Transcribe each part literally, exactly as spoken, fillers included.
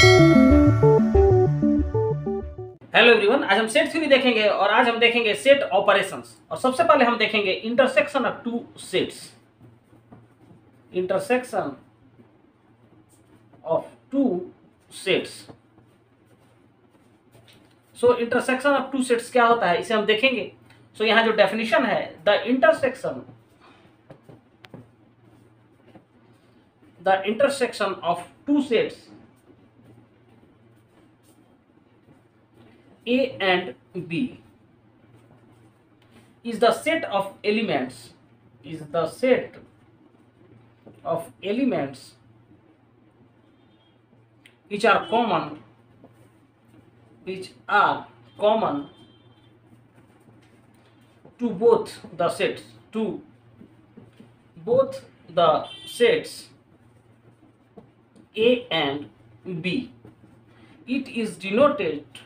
Hello everyone, आज हम set theory देखेंगे और आज हम देखेंगे सेट ऑपरेशंस। और सबसे पहले हम देखेंगे intersection of two sets. Intersection of two sets. So intersection of two sets क्या होता है, इसे हम देखेंगे। सो so, यहां जो डेफिनेशन है, the intersection the intersection of two sets A and B is the set of elements is the set of elements which are common which are common to both the sets to both the sets A and B. It is denoted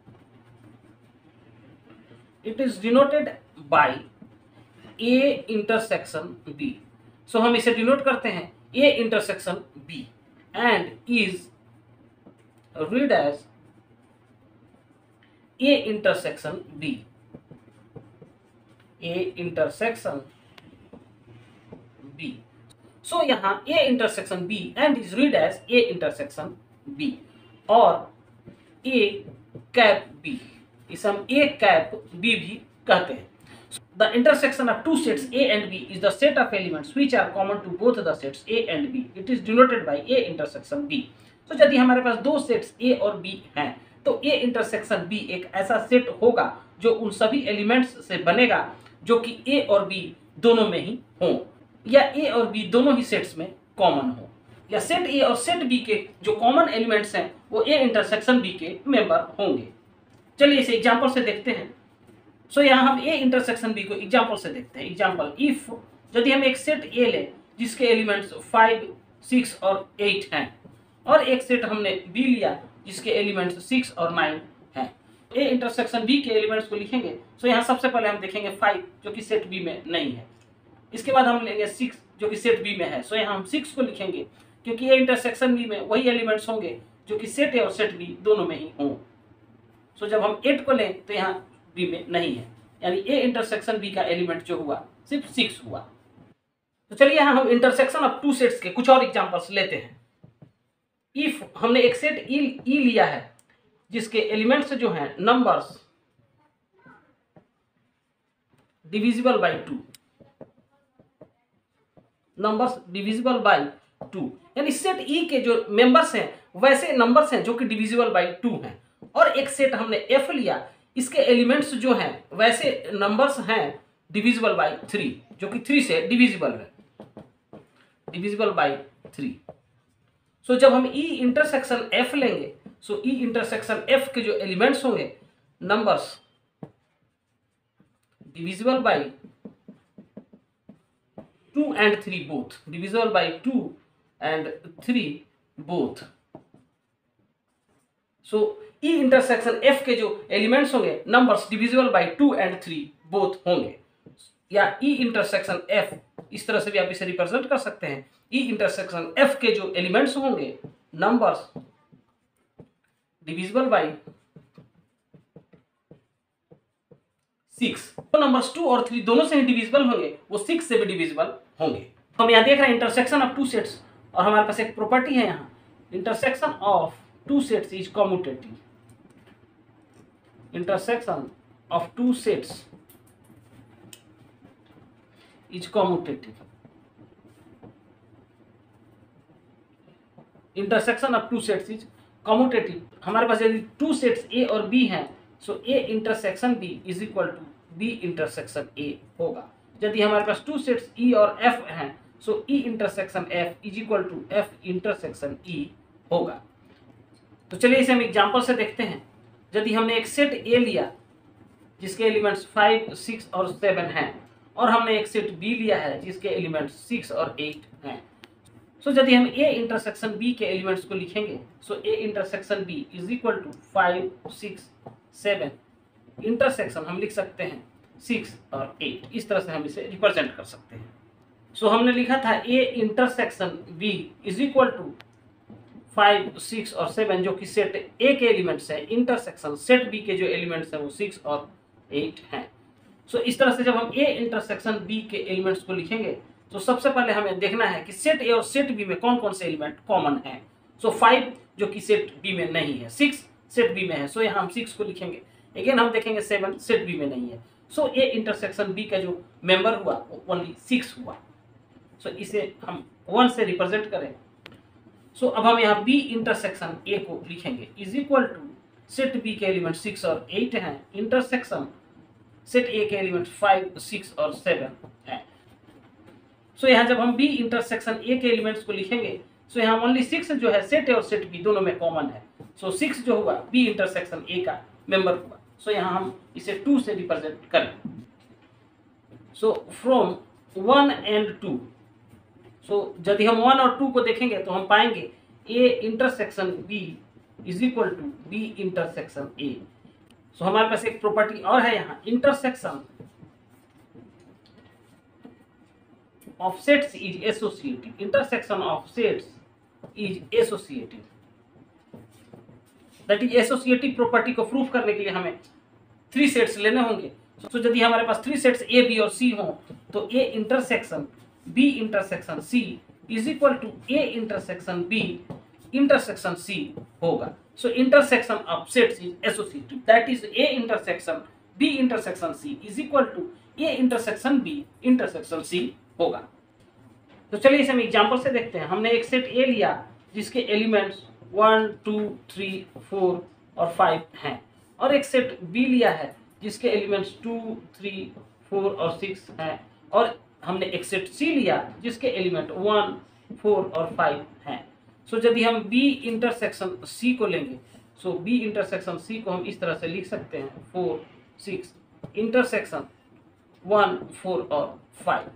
It is denoted by A intersection B. So हम इसे denote करते हैं A intersection B and is read as A intersection B. A intersection B. So यहाँ A intersection B and is read as A intersection B और A cap B. इसे हम A cap B भी कहते हैं। The intersection of two sets A and B is the set of elements which are common to both the sets A and B. It is denoted by A intersection B. तो यदि हमारे पास दो sets A और B हैं, तो A intersection B एक ऐसा set होगा जो उन सभी एलिमेंट्स से बनेगा जो कि A और B दोनों में ही हों, या A और B दोनों ही सेट्स में कॉमन हो, या सेट A और सेट B के जो कॉमन एलिमेंट्स हैं वो A intersection B के मेंबर होंगे। चलिए इसे एग्जांपल से देखते हैं। सो so, यहाँ हम A इंटरसेक्शन B को एग्जांपल से देखते हैं। एग्जांपल, इफ यदि हम एक सेट A लें जिसके एलिमेंट्स फाइव, सिक्स और एट हैं, और एक सेट हमने B लिया जिसके एलिमेंट्स सिक्स और नाइन हैं, A इंटरसेक्शन B के एलिमेंट्स को लिखेंगे। सो so, यहाँ सबसे पहले हम देखेंगे फाइव जो कि सेट B में नहीं है। इसके बाद हम लेंगे सिक्स जो कि सेट B में है। सो so, यहाँ हम सिक्स को लिखेंगे क्योंकि A इंटरसेक्शन B में वही एलिमेंट्स होंगे जो कि सेट A और सेट B दोनों में ही हों। सो so, जब हम एट को लें तो यहाँ B में नहीं है, यानी A इंटरसेक्शन B का एलिमेंट जो हुआ सिर्फ सिक्स हुआ। तो चलिए यहाँ हम इंटरसेक्शन ऑफ टू सेट्स के कुछ और एग्जांपल्स लेते हैं। इफ हमने एक सेट E E लिया है जिसके एलिमेंट्स जो हैं numbers divisible by two, numbers divisible by two, यानी सेट E के जो मेंबर्स हैं वैसे नंबर्स हैं जो कि डिविजिबल बाय टू हैं। और एक सेट हमने F लिया, इसके एलिमेंट्स जो हैं वैसे नंबर्स हैं डिविजिबल बाय थ्री, जो कि थ्री से डिविजिबल है, डिविजिबल बाय थ्री। सो जब हम E इंटरसेक्शन F लेंगे, सो E इंटरसेक्शन F के जो एलिमेंट्स होंगे numbers divisible by two and three both, divisible by two and three both. So E intersection F के जो एलिमेंट्स होंगे numbers divisible by two and three both होंगे, या E intersection F, इस तरह से भी आप इसे रिप्रेजेंट कर सकते हैं। E इंटरसेक्शन F के जो एलिमेंट्स होंगे नंबर्स डिविजिबल बाय सिक्स, तो नंबर्स टू और थ्री दोनों से ही डिविजिबल होंगे, वो सिक्स से भी डिविजिबल होंगे। तो हम यहाँ देख रहे हैं इंटरसेक्शन ऑफ टू सेट्स, और हमारे पास एक प्रॉपर्टी है यहाँ, intersection of two sets is commutative. Intersection of two sets is commutative. Intersection of two sets is commutative. हमारे पास यदि two sets A और B हैं, so A intersection B is equal to B intersection A होगा। यदि हमारे पास two sets E और F हैं, so E intersection F is equal to F intersection E होगा। तो चलिए इसे हम एग्जांपल से देखते हैं। यदि हमने एक सेट A लिया जिसके एलिमेंट्स फाइव, सिक्स और सेवन हैं, और हमने एक सेट B लिया है जिसके एलिमेंट्स सिक्स और एट हैं। सो so, यदि हम A इंटरसेक्शन B के एलिमेंट्स को लिखेंगे, so so, A intersection B is equal to five, six, seven, intersection हम लिख सकते हैं सिक्स और एट। इस तरह से हम इसे रिप्रेजेंट कर सकते हैं। सो so, हमने लिखा था A intersection B is equal to five six और सेवन जो कि सेट ए के एलिमेंट्स है, इंटरसेक्शन सेट बी के जो एलिमेंट्स हैं वो सिक्स और एट हैं। सो so, इस तरह से जब हम ए इंटरसेक्शन बी के एलिमेंट्स को लिखेंगे तो सबसे पहले हमें देखना है कि सेट ए और सेट बी में कौन कौन से एलिमेंट कॉमन हैं। सो फाइव जो कि सेट बी में नहीं है, सिक्स सेट बी में है, सो so यहाँ हम सिक्स को लिखेंगे। अगेन हम देखेंगे सेवन सेट बी में नहीं है, सो ए इंटरसेक्शन बी का जो मेंबर हुआ वो ओनली सिक्स हुआ। सो so, इसे हम वन से रिप्रेजेंट करें। सो so, अब हम यहाँ बी इंटरसेक्शन ए को लिखेंगे is equal to set B के एलिमेंट सिक्स और एट हैं, इंटरसेक्शन सेट ए के एलिमेंट फाइव सिक्स और सेवन है। सो so, यहाँ जब हम बी इंटरसेक्शन ए के एलिमेंट्स को लिखेंगे सो so, यहाँ ओनली सिक्स जो है सेट ए और सेट बी दोनों में कॉमन है। सो so, सिक्स जो हुआ बी इंटरसेक्शन ए का मेंबर हुआ। सो so, यहाँ हम इसे टू से रिप्रेजेंट करें। So from one and two, so यदि हम वन और टू को देखेंगे तो हम पाएंगे A intersection B is equal to B intersection A. So हमारे पास एक प्रॉपर्टी और है यहाँ, intersection of sets is associative. Intersection of sets is associative, that is associative property को प्रूफ करने के लिए हमें थ्री सेट्स लेने होंगे। सो so, यदि हमारे पास थ्री सेट्स ए बी और सी हों तो A intersection B intersection C is equal to A intersection B intersection C होगा। So intersection of sets is associative, that is A intersection B intersection C is equal to A intersection B intersection C होगा। तो चलिए इसे हम example से देखते हैं। हमने एक सेट ए लिया जिसके elements one two three four और फाइव हैं, और एक सेट बी लिया है जिसके एलिमेंट्स टू थ्री फोर और सिक्स हैं, और हमने एक सेट सी लिया जिसके एलिमेंट वन फोर और फाइव हैं। सो so, यदि हम बी इंटरसेक्शन सी को लेंगे, सो बी इंटरसेक्शन सी को हम इस तरह से लिख सकते हैं four six intersection one four और फाइव।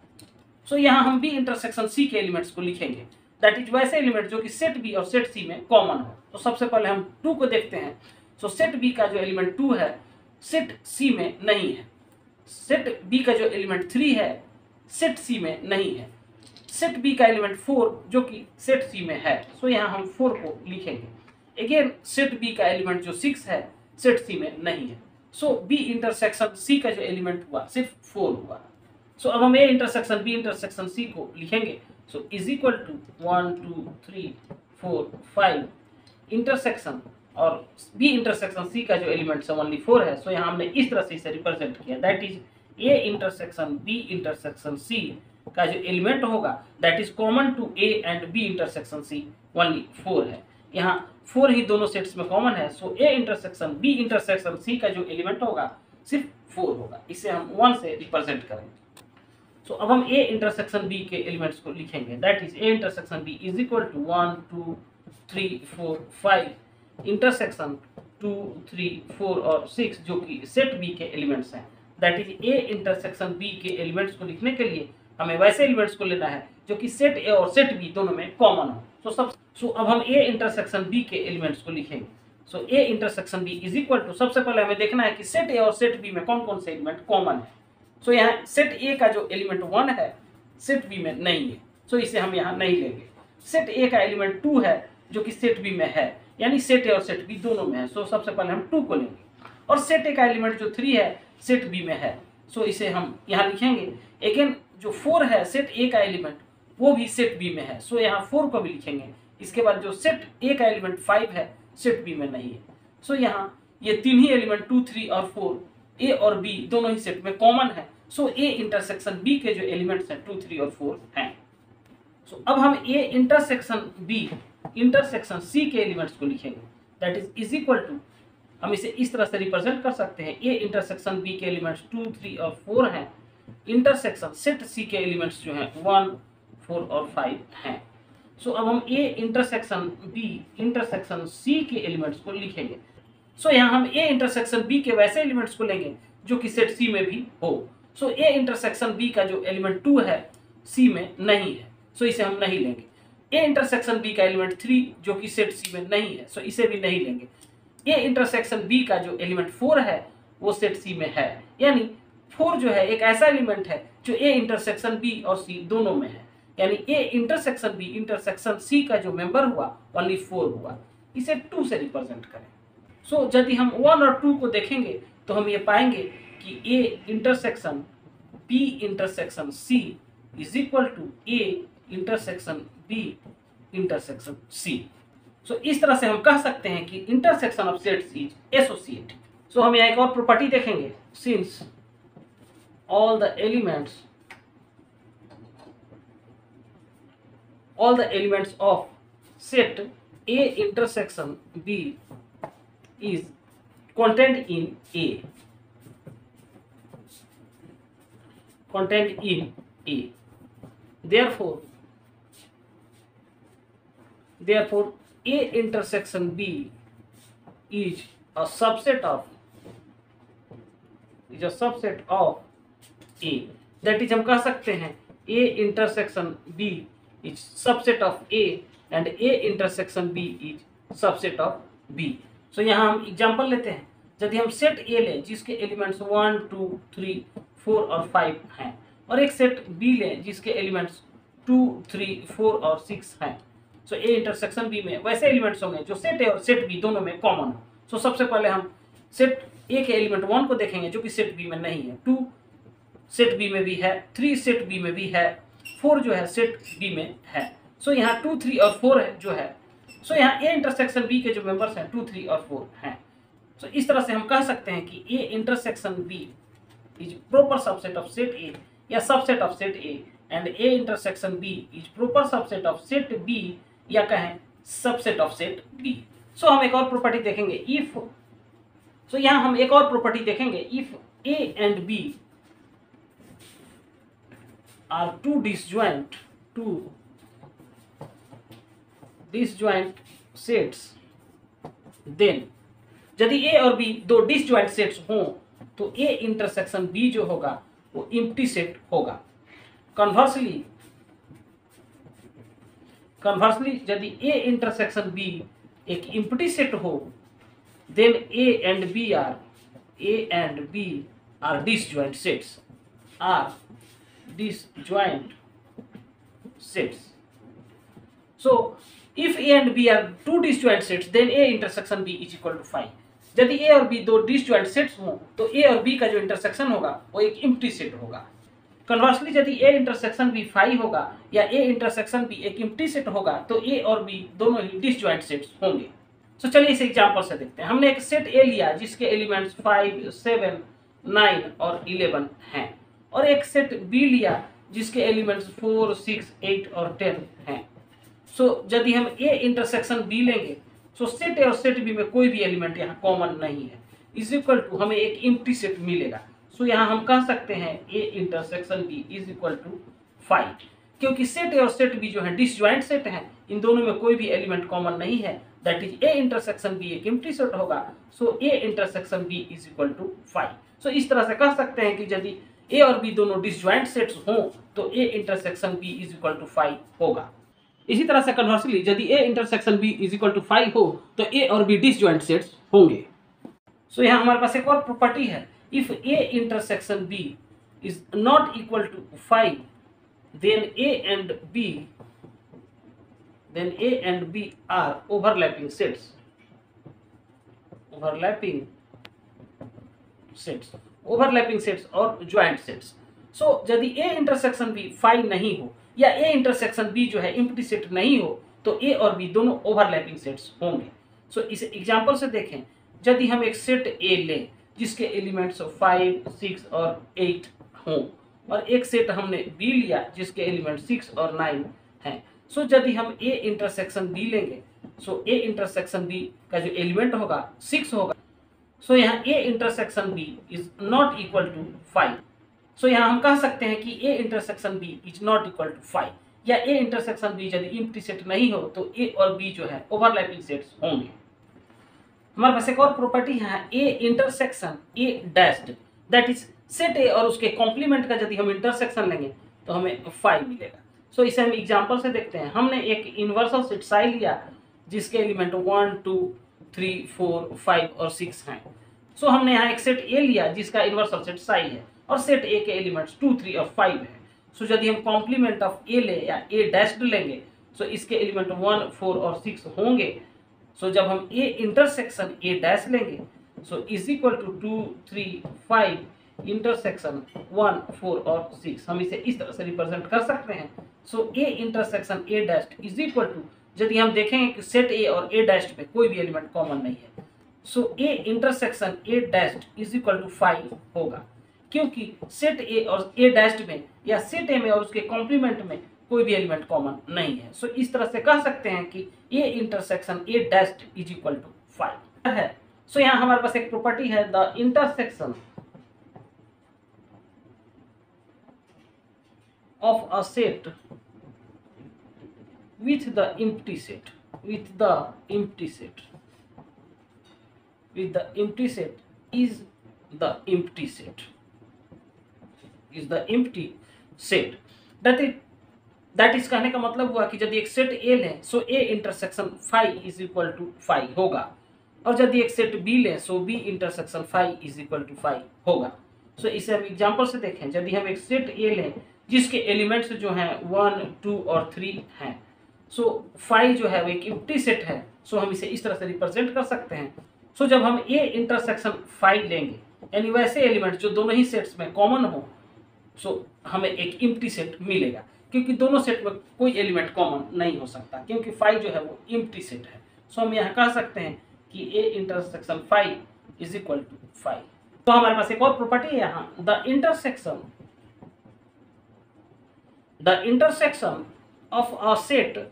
सो यहाँ हम बी इंटरसेक्शन सी के एलिमेंट्स को लिखेंगे, दैट इज वैसे एलिमेंट जो कि सेट बी और सेट सी में कॉमन हो। तो सबसे पहले हम टू को देखते हैं। सो सेट बी का जो एलिमेंट टू है सेट सी में नहीं है, सेट बी का जो एलिमेंट थ्री है सेट सी में नहीं है, सेट बी का एलिमेंट फोर जो कि सेट सी में है, सो यहाँ हम फोर को लिखेंगे। अगेन सेट बी का एलिमेंट जो सिक्स है सेट सी में नहीं है, सो बी इंटरसेक्शन सी का जो एलिमेंट हुआ सिर्फ फोर हुआ। सो अब हम A intersection B intersection C को लिखेंगे। So is equal to one two three four five intersection, और बी इंटरसेक्शन सी का जो एलिमेंट है ओनली फोर है, सो यहाँ हमने इस तरह से इसे रिप्रेजेंट किया, that is A intersection B intersection C का जो एलिमेंट होगा that is common to A and B intersection C only four है। यहाँ फोर ही दोनों सेट्स में कॉमन है, so A intersection B intersection C का जो एलिमेंट होगा सिर्फ फोर होगा। इसे हम वन से रिप्रेजेंट करेंगे। सो so, अब हम ए इंटरसेक्शन बी के एलिमेंट्स को लिखेंगे, that is A intersection B is equal to one two three four five intersection two three four और सिक्स जो कि सेट बी के एलिमेंट्स हैं। That is A intersection B के एलिमेंट्स को लिखने के लिए हमें वैसे एलिमेंट्स को लेना है जो कि सेट ए और सेट बी दोनों में कॉमन हो। सो so, सब सो so, अब हम ए इंटरसेक्शन बी के एलिमेंट्स को लिखेंगे। So A intersection B is equal to, सबसे पहले हमें देखना है कि सेट ए और सेट बी में कौन कौन से एलिमेंट कॉमन है। सो so, यहाँ सेट ए का जो एलिमेंट वन है सेट बी में नहीं है, सो so, इसे हम यहाँ नहीं लेंगे। सेट ए का एलिमेंट टू है जो कि सेट बी में है, यानी सेट ए और सेट बी दोनों में है, सो so, सबसे पहले हम टू को लेंगे। और सेट ए का एलिमेंट जो थ्री है सेट बी में है, सो so, इसे हम यहाँ लिखेंगे। अगेन जो फोर है सेट ए का एलिमेंट वो भी सेट बी में है, सो so, यहाँ फोर को भी लिखेंगे। इसके बाद जो सेट ए का एलिमेंट फाइव है सेट बी में नहीं है, सो so, यहाँ ये तीन ही एलिमेंट टू थ्री और फोर ए और बी दोनों ही सेट में कॉमन है, सो ए इंटरसेक्शन बी के जो एलिमेंट्स हैं टू थ्री और फोर हैं। सो so, अब हम A intersection B intersection C के एलिमेंट्स को लिखेंगे, that is is equal to, हम इसे इस तरह से रिप्रेजेंट कर सकते हैं। ए इंटरसेक्शन बी के एलिमेंट्स टू थ्री और फोर हैं, इंटरसेक्शन सेट सी के एलिमेंट्स जो हैं वन फोर और फाइव हैं। सो so, अब हम A intersection B intersection C के एलिमेंट्स को लिखेंगे। सो so, यहाँ हम ए इंटरसेक्शन बी के वैसे एलिमेंट्स को लेंगे जो कि सेट सी में भी हो। सो ए इंटरसेक्शन बी का जो एलिमेंट टू है सी में नहीं है, सो so इसे हम नहीं लेंगे। ए इंटरसेक्शन बी का एलिमेंट थ्री जो कि सेट सी में नहीं है, सो so इसे भी नहीं लेंगे। ए इंटरसेक्शन बी का जो एलिमेंट फोर है वो सेट सी में है, यानी फोर जो है एक ऐसा एलिमेंट है जो ए इंटरसेक्शन बी और सी दोनों में है। यानी A intersection B intersection C का जो मेंबर हुआ ओनली फोर हुआ, इसे टू से रिप्रेजेंट करें। सो so, यदि हम वन और टू को देखेंगे तो हम ये पाएंगे कि A intersection B intersection C is equal to A intersection B intersection C. So इस तरह से हम कह सकते हैं कि intersection of sets is associative. So हम यहाँ एक और प्रॉपर्टी देखेंगे, since all the elements all the elements of set A intersection B is contained in A contained in A therefore therefore A intersection B is a subset of is a subset of A, that is हम कह सकते हैं A intersection B is subset of A and A intersection B is subset of B। सो यहाँ हम example लेते हैं, यदि हम सेट A लें जिसके elements one two three four और फाइव हैं, और एक सेट B लें जिसके एलिमेंट्स टू थ्री फोर और सिक्स हैं, सो A इंटरसेक्शन B में वैसे एलिमेंट्स होंगे जो सेट A और सेट B दोनों में कॉमन हो। सो सबसे पहले हम सेट A के एलिमेंट वन को देखेंगे जो कि सेट B में नहीं है, टू सेट बी में भी है, थ्री सेट बी में भी है, फोर जो है सेट बी में है। सो so, यहाँ टू थ्री और फोर है जो है, सो so, यहाँ ए इंटरसेक्शन बी के जो मेंबर्स हैं टू थ्री और फोर हैं। सो so, इस तरह से हम कह सकते हैं कि A intersection B is proper subset of set A या subset of set A, and A intersection B is proper subset of set B या कहें subset of set B. So हम एक और प्रॉपर्टी देखेंगे, इफ सो so, यहाँ हम एक और प्रॉपर्टी देखेंगे, if A and B are two disjoint two disjoint sets, then यदि A और B दो डिसजॉइंट सेट्स हों तो A इंटरसेक्शन B जो होगा वो एम्प्टी सेट होगा। कन्वर्सली कन्वर्सली यदि A इंटरसेक्शन B एक एम्प्टी सेट हो, then A and B are A and B are disjoint sets are disjoint sets. So if A and B are two disjoint sets, then A intersection B is equal to five. यदि A और B दो disjoint sets हों तो A और B का जो intersection होगा वो एक एम्प्टी सेट होगा। कन्वर्सली यदि A इंटरसेक्शन B फाइव होगा या A इंटरसेक्शन B एक एम्प्टी सेट होगा तो A और B दोनों ही डिसजॉइंट सेट्स होंगे। सो so, चलिए इस एग्जांपल से देखते हैं। हमने एक सेट A लिया जिसके एलिमेंट्स फाइव सेवन नाइन और इलेवन हैं, और एक सेट B लिया जिसके एलिमेंट्स फोर सिक्स एट और टेन हैं। सो so, यदि हम A इंटरसेक्शन B लेंगे, सो so सेट A और सेट B में कोई भी एलिमेंट यहाँ कॉमन नहीं है, इज इक्वल टू हमें एक एम्प्टी सेट मिलेगा। सो so, यहाँ हम कह सकते हैं A intersection B is equal to five, क्योंकि सेट A और सेट B जो है डिसजॉइंट सेट हैं, इन दोनों में कोई भी एलिमेंट कॉमन नहीं है, that is A intersection B एक एम्प्टी सेट होगा। So so, A intersection B is equal to five. So इस तरह से कह सकते हैं कि यदि A और B दोनों डिसजॉइंट सेट्स हों तो A intersection B is equal to five होगा। इसी तरह से कन्वर्सली यदि A intersection B is equal to five हो तो A और B डिसजॉइंट सेट्स होंगे। सो so, यहाँ हमारे पास एक और प्रॉपर्टी है, if A intersection B is not equal to five then A and B then A and B are overlapping sets overlapping sets overlapping sets और ज्वाइंट सेट्स। सो यदि A intersection B five नहीं हो या A intersection B जो है empty set नहीं हो तो A और B दोनों ओवरलैपिंग सेट्स होंगे। सो so, इस एग्जांपल से देखें, यदि हम एक सेट A लें जिसके एलिमेंट्स फाइव सिक्स और एट हों, और एक सेट हमने B लिया जिसके एलिमेंट सिक्स और नाइन हैं। सो so, यदि हम A इंटरसेक्शन B लेंगे, so so, A intersection B का जो एलिमेंट होगा सिक्स होगा। सो so, यहाँ A intersection B is not equal to five. So यहाँ हम कह सकते हैं कि A intersection B is not equal to five, या A इंटरसेक्शन B यदि एम्प्टी सेट नहीं हो तो A और B जो है ओवरलैपिंग सेट्स होंगे। हमारे पास एक और प्रॉपर्टी है, A intersection A dashed, that is set A और उसके कॉम्प्लीमेंट का यदि हम इंटरसेक्शन लेंगे तो हमें फाइव मिलेगा। सो so, इसे हम एग्जांपल से देखते हैं। हमने एक इन्वर्सल सेट साई लिया जिसके element one two three four five और सिक्स हैं। सो so, हमने यहाँ एक सेट A लिया जिसका इन्वर्सल सेट साई है और सेट A के एलिमेंट्स टू थ्री और फाइव है। सो यदि हम कॉम्प्लीमेंट ऑफ ए ले या ए डैश्ड लेंगे सो इसके एलिमेंट वन फोर और सिक्स होंगे। सो जब हम ए इंटरसेक्शन ए डैश लेंगे so is equal to two three five intersection one four और सिक्स, हम इसे इस तरह से रिप्रेजेंट कर सकते हैं। So A intersection A dash is equal to, यदि हम देखेंगे कि सेट ए और ए डैश में कोई भी एलिमेंट कॉमन नहीं है, so A intersection A dash is equal to five होगा, क्योंकि सेट ए और ए डैश में या सेट ए में और उसके कॉम्प्लीमेंट में कोई भी एलिमेंट कॉमन नहीं है। सो इस तरह से कह सकते हैं कि A intersection A dash is equal to five है। सो यहाँ हमारे पास एक प्रॉपर्टी है, the intersection of a set with the empty set with the empty set with the empty set is the empty set is the empty set that is that is कहने का मतलब हुआ कि यदि एक सेट ए लें so A intersection five is equal to five होगा, और यदि एक सेट बी लें so B intersection five is equal to five होगा। सो so, इसे हम एग्जांपल से देखें, यदि हम एक सेट ए लें जिसके एलिमेंट्स जो हैं वन टू और थ्री हैं, सो so, फाइव जो है वो एक एम्प्टी सेट है। सो so, हम इसे इस तरह से रिप्रेजेंट कर सकते हैं। सो so, जब हम ए इंटरसेक्शन फाइव लेंगे यानी वैसे एलिमेंट जो दोनों ही सेट्स में कॉमन हो, सो so, हमें एक एम्प्टी सेट मिलेगा, क्योंकि दोनों सेट में कोई एलिमेंट कॉमन नहीं हो सकता, क्योंकि फाइव जो है वो एम्प्टी सेट है। सो so, हम यहाँ कह सकते हैं कि A intersection five is equal to five. तो हमारे पास एक और प्रॉपर्टी है यहाँ, the intersection the intersection of a set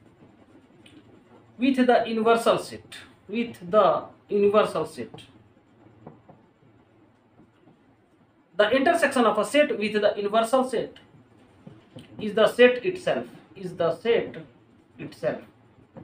with the universal set with the universal set the intersection of a set with the universal set is the set itself is the set itself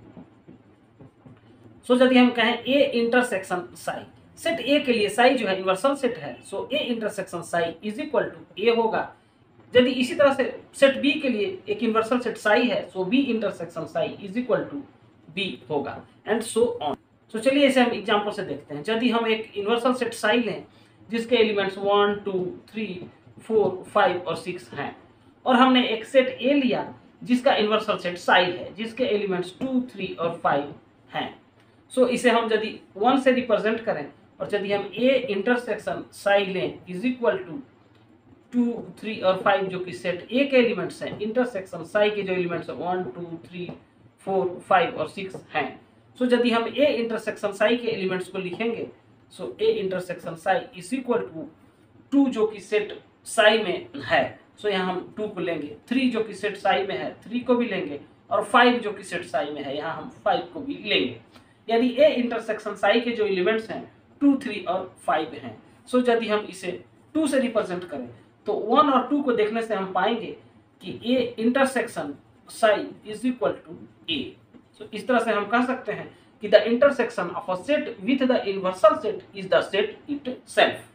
so यदि हम कहें a intersection psi, set a के लिए psi जो है universal set है, सो a intersection psi is equal to a होगा। यदि इसी तरह से सेट b के लिए एक यूनिवर्सल सेट psi है, सो b intersection psi is equal to B होगा, एंड सो ऑन। सो चलिए इसे हम एग्जांपल से देखते हैं। यदि हम एक यूनिवर्सल सेट साई लें जिसके elements one two three four five और सिक्स हैं, और हमने एक सेट ए लिया जिसका यूनिवर्सल सेट साई है जिसके एलिमेंट्स टू थ्री और फाइव हैं। सो so, इसे हम यदि वन से रिप्रेजेंट करें और यदि हम ए इंटरसेक्शन साई लें is equal to two three और फाइव जो कि सेट ए के एलिमेंट्स हैं, इंटरसेक्शन साई के जो एलिमेंट्स हैं one two three four five और सिक्स हैं। सो so, यदि हम ए इंटरसेक्शन साई के एलिमेंट्स को लिखेंगे so A intersection psi is equal to two जो कि सेट साई में है, सो so, यहाँ हम टू को लेंगे, थ्री जो कि सेट साई में है थ्री को भी लेंगे, और फाइव जो कि सेट साई में है यहाँ हम फाइव को भी लेंगे। यानी ए इंटरसेक्शन साई के जो एलिमेंट्स हैं टू थ्री और फाइव हैं। सो so, यदि हम इसे टू से रिप्रेजेंट करें तो वन और टू को देखने से हम पाएंगे कि A intersection psi is equal to A. So इस तरह से हम कह सकते हैं कि the intersection of a set with the universal set is the set itself.